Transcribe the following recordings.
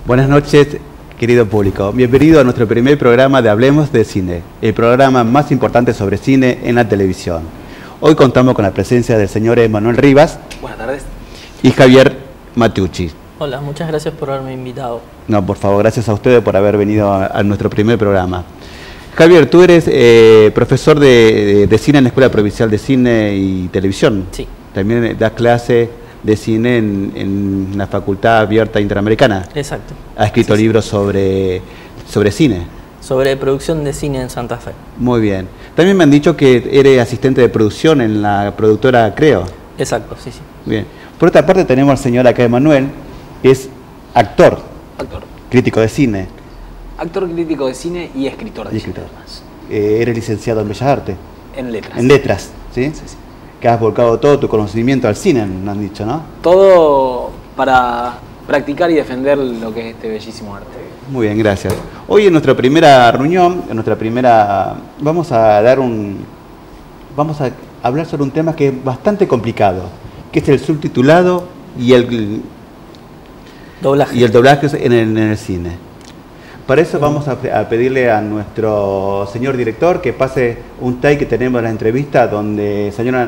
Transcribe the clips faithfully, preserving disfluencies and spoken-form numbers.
Buenas noches, querido público. Bienvenido a nuestro primer programa de Hablemos de Cine, el programa más importante sobre cine en la televisión. Hoy contamos con la presencia del señor Emanuel Rivas. Buenas tardes. Y Javier Matiucci. Hola, muchas gracias por haberme invitado. No, por favor, gracias a ustedes por haber venido a, a nuestro primer programa. Javier, tú eres eh, profesor de, de, de cine en la Escuela Provincial de Cine y Televisión. Sí. También das clase de cine en, en la Facultad Abierta Interamericana. Exacto. Ha escrito sí, libros sí. sobre, sobre cine. Sobre producción de cine en Santa Fe. Muy bien. También me han dicho que eres asistente de producción en la productora Creo. Exacto, sí, sí. Bien. Por otra parte tenemos al señor acá, Emanuel, que es actor. Actor. Crítico de cine. Actor, crítico de cine y escritor de y cine. Escritor. Eh, eres licenciado en Bellas Artes. En letras. En letras, ¿sí? Sí, sí. Que has volcado todo tu conocimiento al cine, me han dicho, ¿no? Todo para practicar y defender lo que es este bellísimo arte. Muy bien, gracias. Hoy en nuestra primera reunión, en nuestra primera, vamos a dar un, vamos a hablar sobre un tema que es bastante complicado, que es el subtitulado y el doblaje, y el doblaje en el, en el cine. Para eso vamos a, a pedirle a nuestro señor director que pase un take que tenemos en la entrevista donde señora...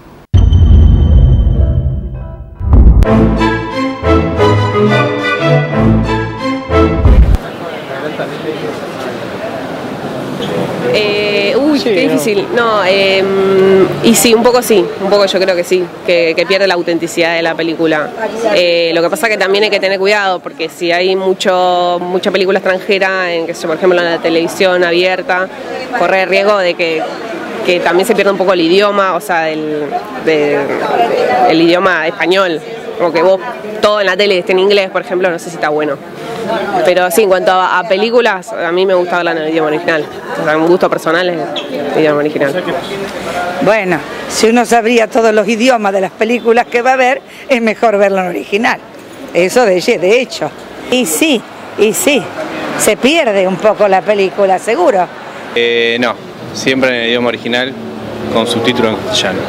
Eh, uy, sí, qué difícil. No, eh, y sí, un poco sí, un poco yo creo que sí, que, que pierde la autenticidad de la película. Eh, lo que pasa es que también hay que tener cuidado, porque si hay mucho mucha película extranjera, en que por ejemplo en la televisión abierta, corre el riesgo de que, que también se pierda un poco el idioma, o sea, el, de, el idioma español. Como que vos todo en la tele esté en inglés, por ejemplo, no sé si está bueno. Pero sí, en cuanto a, a películas, a mí me gusta hablar en el idioma original. O sea, un gusto personal es el idioma original. Bueno, si uno sabría todos los idiomas de las películas que va a ver, es mejor verlo en original. Eso de, de hecho. Y sí, y sí, se pierde un poco la película, seguro. Eh, no, siempre en el idioma original, con subtítulos en castellano.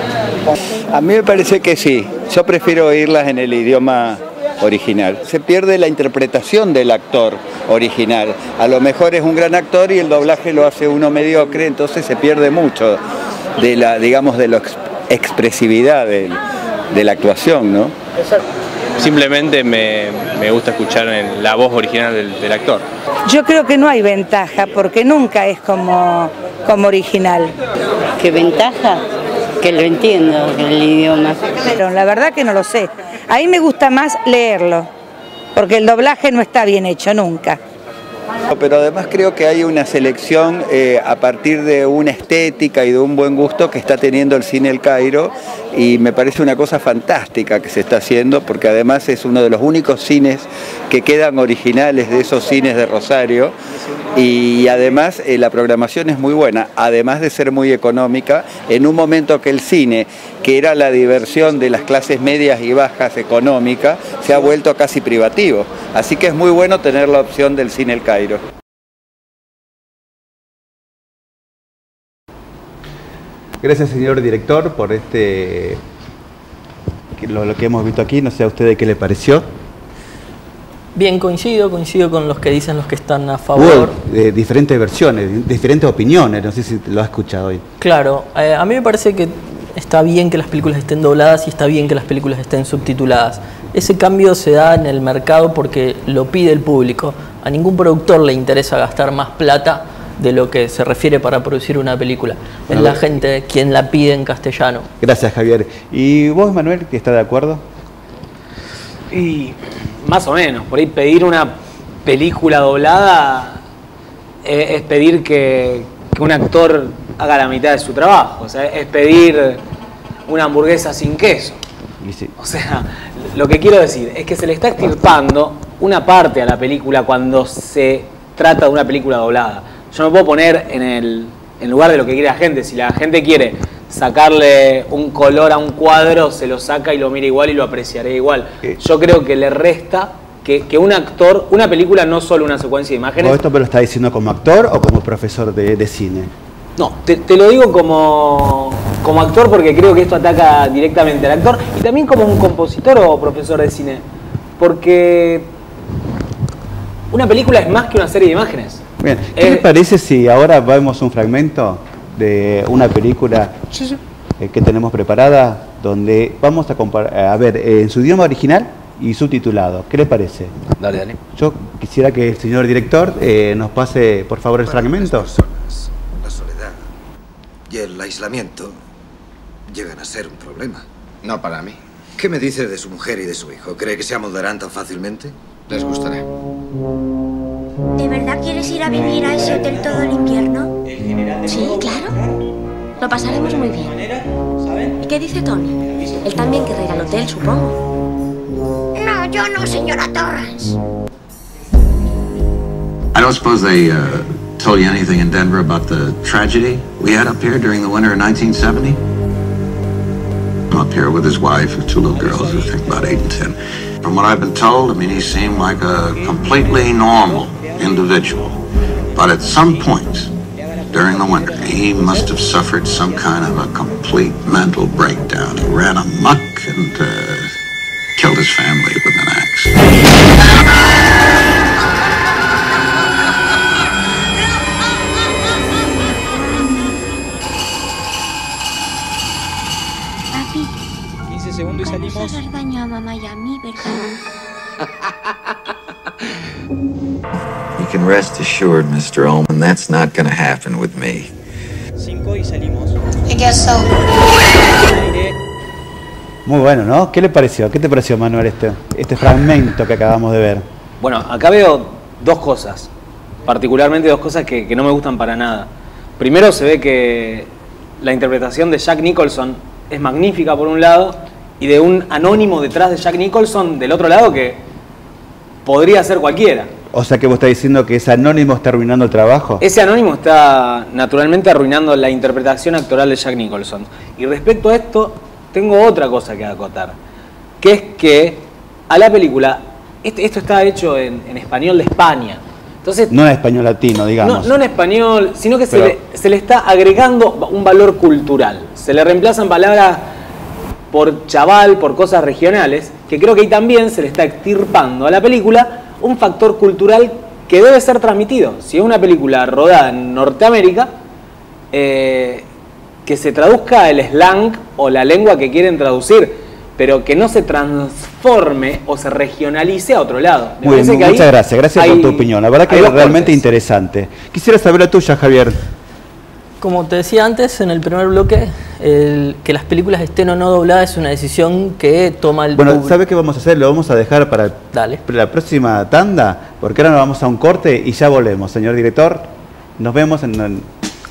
A mí me parece que sí. Yo prefiero oírlas en el idioma original. Se pierde la interpretación del actor original. A lo mejor es un gran actor y el doblaje lo hace uno mediocre, entonces se pierde mucho de la, digamos, de la expresividad de, de la actuación, ¿no? Simplemente me, me gusta escuchar en la voz original del, del actor. Yo creo que no hay ventaja, porque nunca es como, como original. ¿Qué ventaja? Que lo entiendo, el idioma. Pero la verdad que no lo sé. A mí me gusta más leerlo, porque el doblaje no está bien hecho nunca. Pero además creo que hay una selección eh, a partir de una estética y de un buen gusto que está teniendo el Cine El Cairo, y me parece una cosa fantástica que se está haciendo, porque además es uno de los únicos cines que quedan originales de esos cines de Rosario, y además eh, la programación es muy buena, además de ser muy económica, en un momento que el cine, que era la diversión de las clases medias y bajas económicas, se ha vuelto casi privativo. Así que es muy bueno tener la opción del Cine El Cairo. Gracias, señor director, por este lo, lo que hemos visto aquí. No sé a ustedes qué le pareció. Bien, coincido, coincido con los que dicen los que están a favor. Hubo eh, diferentes versiones, diferentes opiniones, no sé si lo has escuchado hoy. Claro, eh, a mí me parece que está bien que las películas estén dobladas y está bien que las películas estén subtituladas. Ese cambio se da en el mercado porque lo pide el público. A ningún productor le interesa gastar más plata de lo que se refiere para producir una película. Es la gente quien la pide en castellano. Gracias, Javier. ¿Y vos, Manuel, que estás de acuerdo? Y más o menos, por ahí pedir una película doblada es, es pedir que, que un actor haga la mitad de su trabajo. O sea, es pedir una hamburguesa sin queso. Sí. O sea, lo que quiero decir es que se le está extirpando una parte a la película cuando se trata de una película doblada. Yo no puedo poner en el en lugar de lo que quiere la gente. Si la gente quiere sacarle un color a un cuadro, se lo saca y lo mira igual y lo apreciaré igual. Yo creo que le resta que, que un actor, una película no solo una secuencia de imágenes. ¿Vos esto me lo estás diciendo como actor o como profesor de, de cine? No, te, te lo digo como, como actor porque creo que esto ataca directamente al actor, y también como un compositor o profesor de cine, porque, Una película es más que una serie de imágenes. Bien, ¿qué Eh, les parece si ahora vemos un fragmento de una película eh, que tenemos preparada, donde vamos a, compar a ver eh, en su idioma original y subtitulado? ¿Qué les parece? Dale, dale. Yo quisiera que el señor director eh, nos pase, por favor, el Para fragmento. las personas, la soledad y el aislamiento llegan a ser un problema. No para mí. ¿Qué me dice de su mujer y de su hijo? ¿Cree que se amoldarán tan fácilmente? Les gustará. ¿De verdad quieres ir a vivir a ese hotel todo el invierno? Sí, claro. Lo pasaremos muy bien. ¿Y qué dice Tony? Él también querrá ir al hotel, supongo. No, yo no, señora Torrance. I don't suppose they uh, told you anything in Denver about the tragedy we had up here during the winter of nineteen seventy? I'm up here with his wife and two little girls who think about eight and ten. From what I've been told, I mean, he seemed like a completely normal individual. But at some point during the winter, he must have suffered some kind of a complete mental breakdown. He ran amok and uh, killed his family with an axe. quince segundos y salimos. Vas a hacer daño a mamá y a mí, ¿verdad? You can rest assured, mister Ullman, that's not gonna happen with me. Cinco y salimos. I guess so. Muy bueno, ¿no? ¿Qué le pareció? ¿Qué te pareció, Manuel, este, este fragmento que acabamos de ver? Bueno, acá veo dos cosas, particularmente dos cosas que, que no me gustan para nada. Primero, se ve que la interpretación de Jack Nicholson es magnífica por un lado, y de un anónimo detrás de Jack Nicholson del otro lado que podría ser cualquiera. O sea que vos estás diciendo que ese anónimo está arruinando el trabajo. Ese anónimo está naturalmente arruinando la interpretación actoral de Jack Nicholson. Y respecto a esto, tengo otra cosa que acotar, que es que a la película, este, esto está hecho en, en español de España. Entonces, no en español latino, digamos. No, no en español, sino que Pero... se, le, se le está agregando un valor cultural. Se le reemplazan palabras por chaval, por cosas regionales, que creo que ahí también se le está extirpando a la película un factor cultural que debe ser transmitido. Si es una película rodada en Norteamérica, eh, que se traduzca el slang o la lengua que quieren traducir, pero que no se transforme o se regionalice a otro lado. Me Muy bien, que muchas gracias, gracias hay, por tu opinión. La verdad que es realmente cortes. interesante. Quisiera saber la tuya, Javier. Como te decía antes, en el primer bloque, el, que las películas estén o no dobladas es una decisión que toma el Bueno, público. ¿sabes qué vamos a hacer? Lo vamos a dejar para Dale. la próxima tanda, porque ahora nos vamos a un corte y ya volvemos. Señor director, nos vemos en... en...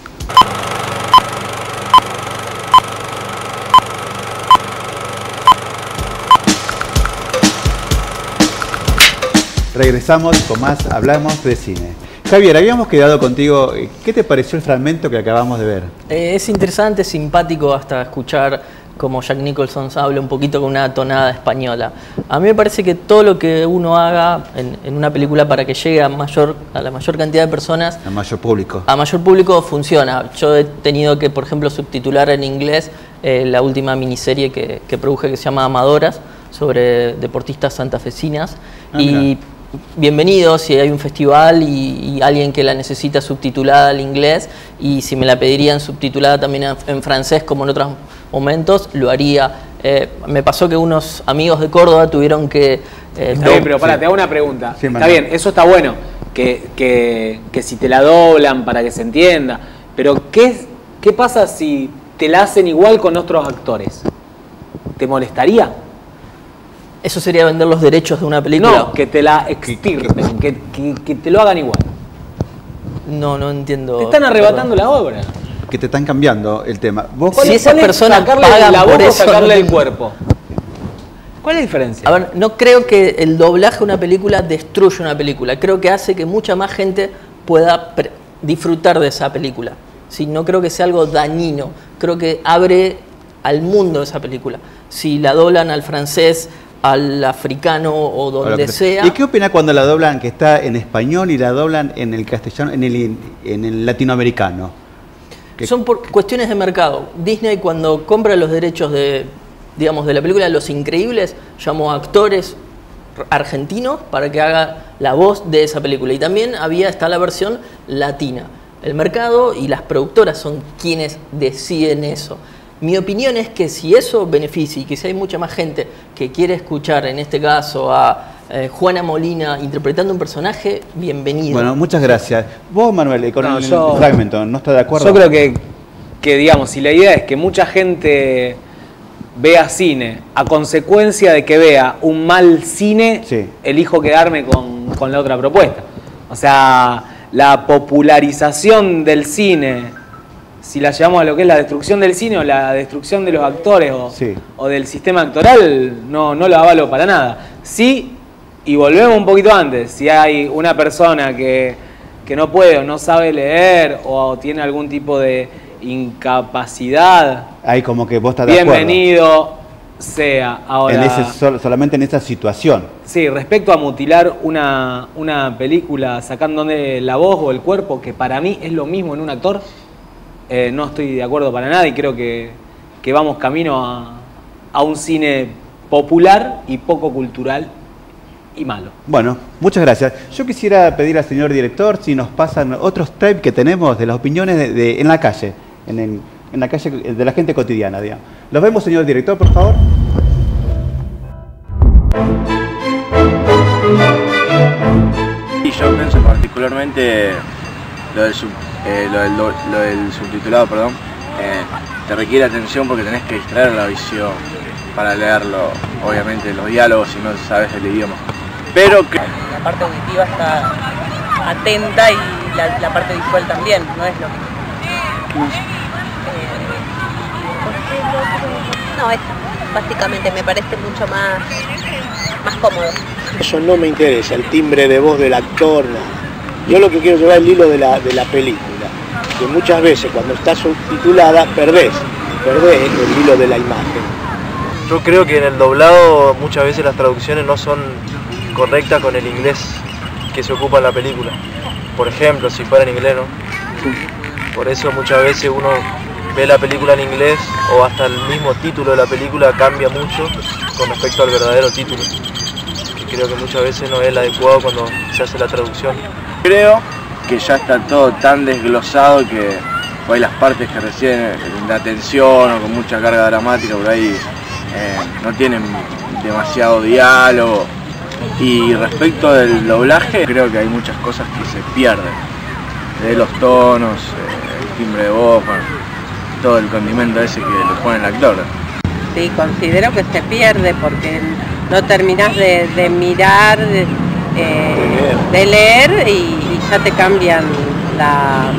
Regresamos con más Hablamos de Cine. Javier, habíamos quedado contigo. ¿Qué te pareció el fragmento que acabamos de ver? Eh, es interesante, simpático hasta escuchar como Jack Nicholson habla un poquito con una tonada española. A mí me parece que todo lo que uno haga en, en una película para que llegue a, mayor, a la mayor cantidad de personas, a mayor público, a mayor público funciona. Yo he tenido que, por ejemplo, subtitular en inglés eh, la última miniserie que, que produje, que se llama Amadoras, sobre deportistas santafesinas. Ah, y mira. Bienvenido si hay un festival y, y alguien que la necesita subtitulada al inglés, y si me la pedirían subtitulada también en, en francés como en otros momentos, lo haría. Eh, me pasó que unos amigos de Córdoba tuvieron que... Eh, está bien, pero pará, sí. Te hago una pregunta. Sí, está bien, eso está bueno, que, que, que si te la doblan para que se entienda, pero ¿qué, qué pasa si te la hacen igual con otros actores? ¿Te molestaría? ¿Eso sería vender los derechos de una película? No, que te la extirpen, que, que, que te lo hagan igual. No, no entiendo. Te están arrebatando Perdón. la obra. Que te están cambiando el tema. ¿Vos si esas personas sacarle pagan la por boca eso, o sacarle no el cuerpo? ¿Cuál es la diferencia? A ver, no creo que el doblaje de una película destruya una película. Creo que hace que mucha más gente pueda disfrutar de esa película. ¿Sí? No creo que sea algo dañino. Creo que abre al mundo esa película. Si la doblan al francés, al africano o donde que... sea. ¿Y qué opina cuando la doblan que está en español y la doblan en el castellano, en el, en el latinoamericano? Que... Son por cuestiones de mercado. Disney, cuando compra los derechos de, digamos, de la película Los Increíbles, llamó a actores argentino para que haga la voz de esa película. Y también había, está la versión latina. El mercado y las productoras son quienes deciden eso. Mi opinión es que si eso beneficia y que si hay mucha más gente que quiere escuchar, en este caso, a eh, Juana Molina interpretando un personaje, bienvenido. Bueno, muchas gracias. Vos, Manuel, con No, el yo- fragmento, ¿no estás de acuerdo? Yo creo que, que, digamos, si la idea es que mucha gente vea cine a consecuencia de que vea un mal cine, Sí. elijo quedarme con, con la otra propuesta. O sea, la popularización del cine, si la llevamos a lo que es la destrucción del cine o la destrucción de los actores o, Sí. o del sistema actoral, no, no lo avalo para nada. Sí, y volvemos un poquito antes, si hay una persona que, que no puede o no sabe leer o tiene algún tipo de incapacidad, Ahí como que vos estás de acuerdo. bienvenido sea. Ahora, En ese, sol- solamente en esa situación. sí, respecto a mutilar una, una película sacándole la voz o el cuerpo, que para mí es lo mismo en un actor, eh, no estoy de acuerdo para nada y creo que, que vamos camino a, a un cine popular y poco cultural y malo. Bueno, muchas gracias. Yo quisiera pedir al señor director si nos pasan otros tapes que tenemos de las opiniones de, de- en la calle, en, el- en la calle de la gente cotidiana, digamos. ¿Los vemos, señor director, por favor? Y yo pienso particularmente lo del, sub- eh, lo del, do- lo del subtitulado, perdón, eh, te requiere atención porque tenés que distraer la visión para leerlo, obviamente los diálogos si no sabes el idioma. Pero que La parte auditiva está atenta y la, la parte visual también, no es lo mismo. No, es básicamente me parece mucho más, más cómodo. Eso no me interesa, el timbre de voz del actor, nada. Yo lo que quiero llevar es el hilo de la, de la película, que muchas veces cuando está subtitulada perdés, perdés el hilo de la imagen. Yo creo que en el doblado muchas veces las traducciones no son correctas con el inglés que se ocupa en la película. Por ejemplo, si fuera en inglés, ¿no? Por eso muchas veces uno ve la película en inglés o hasta el mismo título de la película cambia mucho con respecto al verdadero título, que creo que muchas veces no es el adecuado cuando se hace la traducción. creo que ya está todo tan desglosado que por ahí las partes que reciben la atención o con mucha carga dramática por ahí eh, no tienen demasiado diálogo. Y respecto del doblaje, creo que hay muchas cosas que se pierden, de los tonos, eh, el timbre de voz, bueno, todo el condimento ese que le pone el actor. Sí, considero que se pierde porque no terminás de, de mirar, de, eh, de leer y, y ya te cambian la,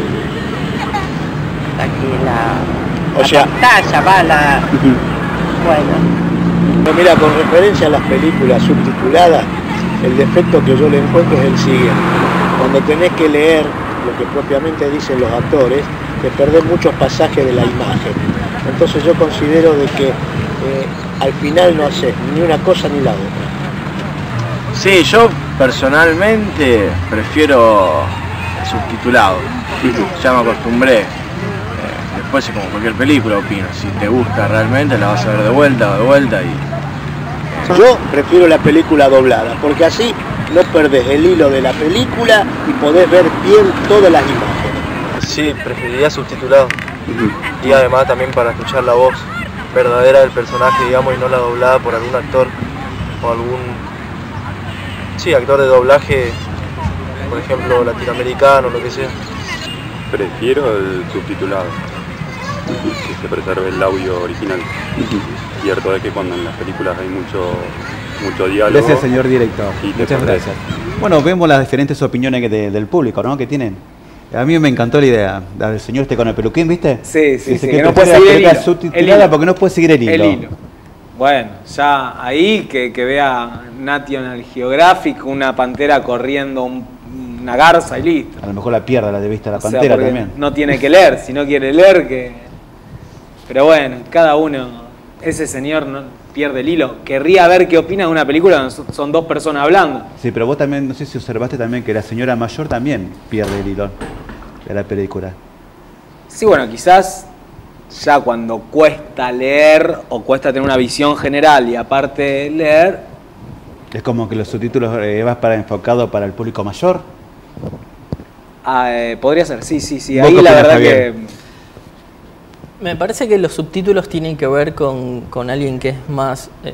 aquí, la, O la sea- pantalla, va, la, bueno. Pero mira, con referencia a las películas subtituladas, el defecto que yo le encuentro es el siguiente. Cuando tenés que leer lo que propiamente dicen los actores, te perdés muchos pasajes de la imagen. Entonces yo considero de que eh, al final no haces ni una cosa ni la otra. Sí, yo personalmente prefiero subtitulado, ya me acostumbré. Eh, Después es como cualquier película opino, si te gusta realmente la vas a ver de vuelta o de vuelta y... Yo prefiero la película doblada, porque así no perdés el hilo de la película y podés ver bien todas las imágenes. Sí, preferiría subtitulado. Y además también para escuchar la voz verdadera del personaje, digamos, y no la doblada por algún actor o algún... Sí, actor de doblaje, por ejemplo, latinoamericano, lo que sea. Prefiero el subtitulado, que se preserve el audio original. Cierto es que cuando en las películas hay mucho, mucho diálogo... Gracias, señor director. y te Muchas perdés. gracias. Bueno, vemos las diferentes opiniones de- del público, ¿no? Que tienen. A mí me encantó la idea, la del señor este con el peluquín, ¿viste? Sí, sí, Dice sí, que, que no prefiere puede la seguir el película hilo. subtitulada El hilo. porque no puede seguir el hilo. El hilo. Bueno, ya ahí que, que vea National Geographic, una pantera corriendo un- una garza y listo. A lo mejor la pierde la de vista la O sea, pantera porque también. no tiene que leer, si no quiere leer que... Pero bueno, cada uno, ese señor no pierde el hilo. Querría ver qué opina de una película donde son- son dos personas hablando. Sí, pero vos también, no sé si observaste también que la señora mayor también pierde el hilo de la película. Sí, bueno, quizás ya cuando cuesta leer o cuesta tener una visión general y aparte leer, Es como que los subtítulos eh, vas para enfocado para el público mayor. Ah, eh, podría ser, sí, sí, sí. ¿Vos Ahí qué la opinás, verdad Javier? que... Me parece que los subtítulos tienen que ver con, con alguien que es más eh,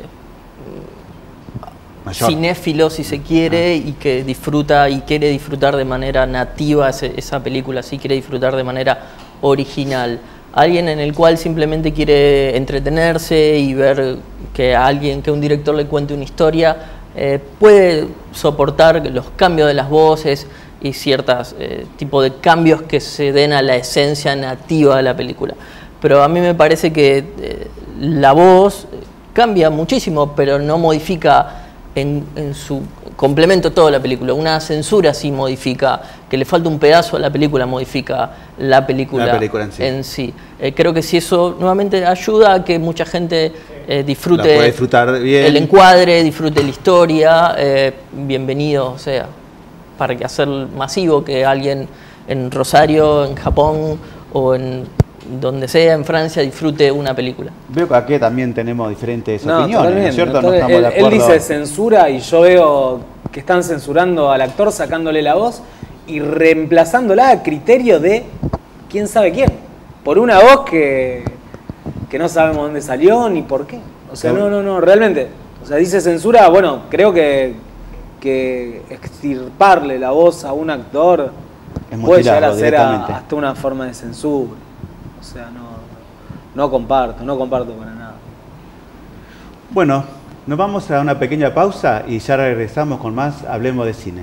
Mayor. cinéfilo, si se quiere, ah. y que disfruta y quiere disfrutar de manera nativa ese, esa película, sí quiere disfrutar de manera original. Alguien en el cual simplemente quiere entretenerse y ver que a alguien, que un director le cuente una historia, eh, puede soportar los cambios de las voces y ciertos eh, tipos de cambios que se den a la esencia nativa de la película. Pero a mí me parece que eh, la voz cambia muchísimo, pero no modifica en, en su complemento toda la película. Una censura sí modifica, que le falta un pedazo a la película, modifica la película, la película en sí. En sí. Eh, creo que si eso nuevamente ayuda a que mucha gente eh, disfrute la puede disfrutar bien. El encuadre, disfrute la historia, eh, bienvenido, o sea, para que hacer masivo que alguien en Rosario, en Japón o en donde sea, en Francia, disfrute una película. Veo que aquí también tenemos diferentes no, opiniones, ¿no es cierto? Entonces, no estamos él, de acuerdo. él dice censura y yo veo que están censurando al actor, sacándole la voz y reemplazándola a criterio de quién sabe quién. Por una voz que, que no sabemos dónde salió ni por qué. O sea, no, no, no, realmente. O sea, dice censura, bueno, creo que, que extirparle la voz a un actor es puede llegar a ser a, hasta una forma de censura. O sea, no, no comparto, no comparto para nada. Bueno, nos vamos a una pequeña pausa y ya regresamos con más Hablemos de Cine.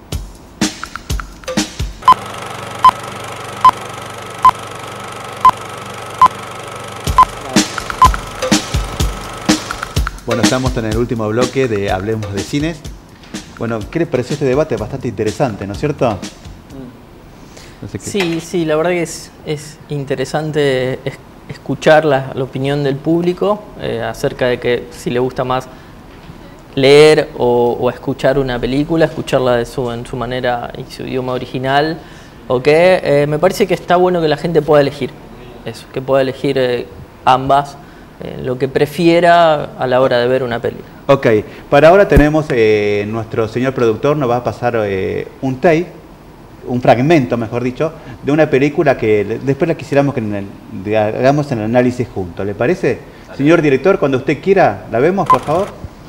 Bueno, estamos en el último bloque de Hablemos de Cines. Bueno, ¿qué les pareció este debate? Bastante interesante, ¿no es cierto? No sé qué. Sí, sí, la verdad que es, es interesante es, escuchar la, la opinión del público eh, acerca de que si le gusta más leer o, o escuchar una película, escucharla de su, en su manera y su idioma original, o qué. Eh, me parece que está bueno que la gente pueda elegir eso, que pueda elegir eh, ambas, eh, lo que prefiera a la hora de ver una película. Ok, para ahora tenemos, eh, nuestro señor productor nos va a pasar eh, un tape, un fragmento, mejor dicho, de una película que después la quisiéramos que en el, hagamos el análisis juntos. ¿Le parece? Dale. Señor director, cuando usted quiera, ¿la vemos, por favor?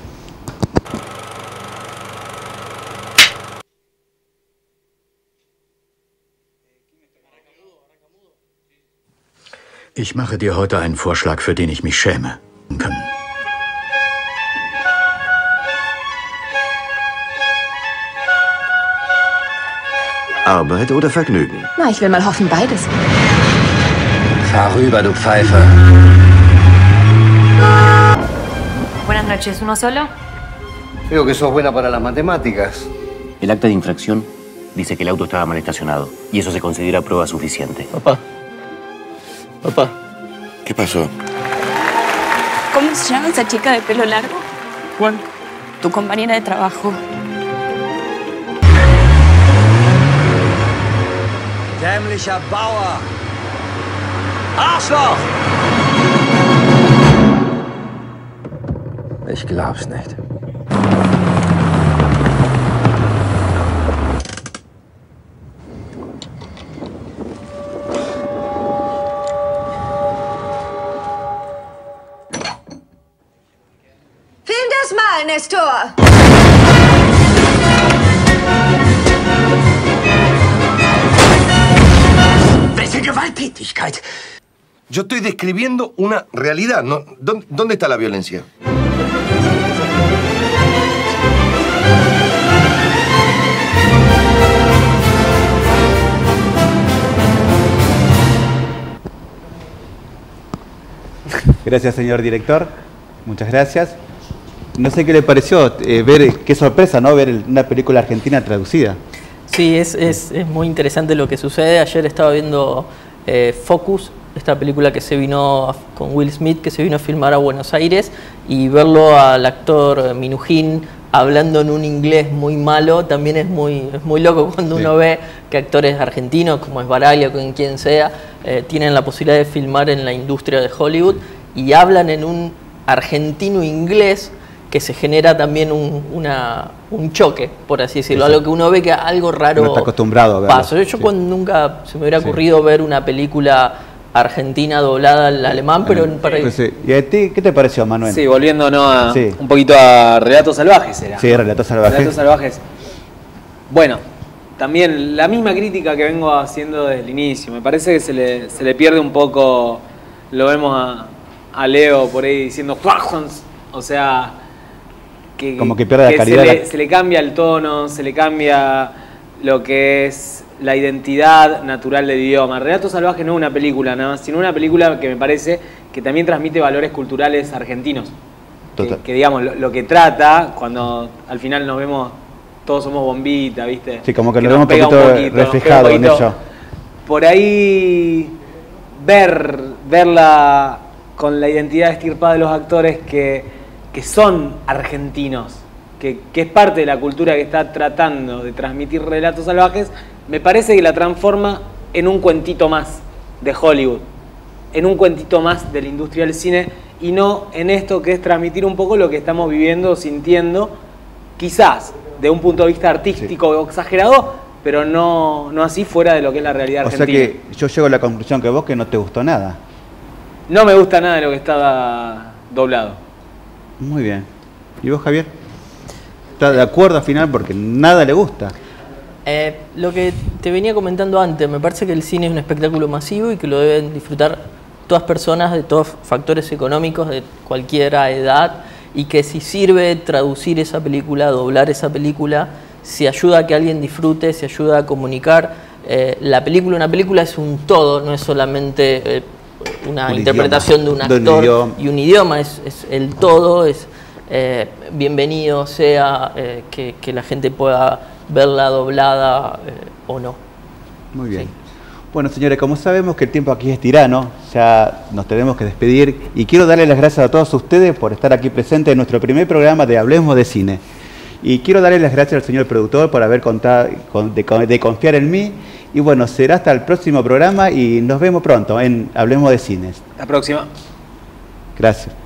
Ich mache dir heute einen Vorschlag, für den ich mich schäme. Arbeit oder Vergnügen? Na, ich will mal hoffen, beides. Fahr rüber, du Pfeife. Buenas noches, ¿uno solo? Veo que sos buena para las matemáticas. El acta de infracción dice que el auto estaba mal estacionado y eso se considera prueba suficiente. Papá. Papá. ¿Qué pasó? ¿Cómo se llama esa chica de pelo largo? ¿Cuál? Tu compañera de trabajo. Dämlicher Bauer! Arschloch! Ich glaub's nicht. Film das mal, Nestor! ¡Welche Gewalttätigkeit! Yo estoy describiendo una realidad. ¿No? ¿Dónde, ¿Dónde está la violencia? Gracias, señor director. Muchas gracias. No sé qué le pareció eh, ver, qué sorpresa, ¿no? Ver una película argentina traducida. Sí, es, es, es muy interesante lo que sucede. Ayer estaba viendo eh, Focus, esta película que se vino a, con Will Smith, que se vino a filmar a Buenos Aires, y verlo al actor Minujín hablando en un inglés muy malo también es muy, es muy loco cuando sí. uno ve que actores argentinos, como es Baraglia o con quien sea, eh, tienen la posibilidad de filmar en la industria de Hollywood y hablan en un argentino inglés que se genera también un, una, un choque, por así decirlo, Exacto. algo que uno ve que algo raro No está acostumbrado a verlo. pasa. Yo Sí. cuando nunca se me hubiera Sí. ocurrido ver una película argentina doblada al alemán, pero para... Pues sí. ¿Y a ti qué te pareció, Manuel? Sí, volviéndonos a, Sí. un poquito a Relatos Salvajes era. Sí, Relatos Salvajes. Relatos Salvajes. Bueno, también la misma crítica que vengo haciendo desde el inicio. Me parece que se le, se le pierde un poco, lo vemos a, a Leo por ahí diciendo "Quackons", o sea, que, Como que pierde la calidad Se de le, la- se le cambia el tono, se le cambia lo que es la identidad natural del idioma. Relatos Salvajes no es una película nada más, sino una película que me parece que también transmite valores culturales argentinos. Que, Total. que, digamos, lo, lo que trata, cuando al final nos vemos, todos somos bombita, ¿viste? Sí, como que, Que lo vemos un pega poquito, nos pega reflejado un en poquito. ello. Por ahí ver, verla con la identidad estirpada de los actores que, que son argentinos, que, que es parte de la cultura que está tratando de transmitir Relatos Salvajes, me parece que la transforma en un cuentito más de Hollywood, en un cuentito más de la industria del cine y no en esto que es transmitir un poco lo que estamos viviendo, sintiendo, quizás de un punto de vista artístico o exagerado, pero no, no así fuera de lo que es la realidad O sea argentina. que yo llego a la conclusión que vos que no te gustó nada. No me gusta nada de lo que estaba doblado. Muy bien. ¿Y vos, Javier? ¿Estás de acuerdo al final porque nada le gusta? Eh, lo que te venía comentando antes, me parece que el cine es un espectáculo masivo y que lo deben disfrutar todas personas de todos factores económicos, de cualquier edad, y que si sirve traducir esa película, doblar esa película, si ayuda a que alguien disfrute, si ayuda a comunicar. Eh, la película, una película es un todo, no es solamente eh, una Un interpretación idioma, de un de un actor idioma. y un idioma, es, es el todo, es eh, bienvenido sea eh, que, que la gente pueda verla doblada eh, o no. Muy bien. Bueno, señores, como sabemos que el tiempo aquí es tirano, ya nos tenemos que despedir y quiero darle las gracias a todos ustedes por estar aquí presentes en nuestro primer programa de Hablemos de Cine. Y quiero darle las gracias al señor productor por haber contado, de, de confiar en mí. Y bueno, será hasta el próximo programa y nos vemos pronto en Hablemos de Cines. La próxima. Gracias.